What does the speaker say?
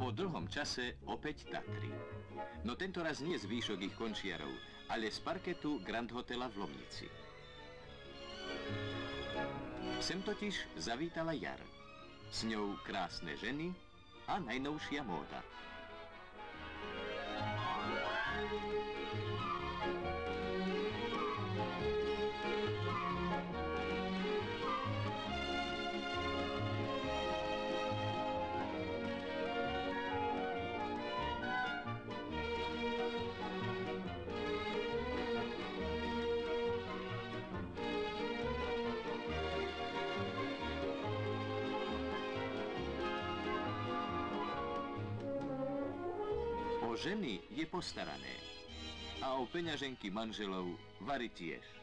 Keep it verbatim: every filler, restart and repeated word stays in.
Po dlhom čase opäť Tatry. No tento raz nie zvýšok ich končiarov, ale z parketu Grand Hotela v Lomnici. Sem totiž zavítala jar. S ňou krásne ženy a najnovšia móda. O ženy je postarané a o peňaženky manželov vari tiež.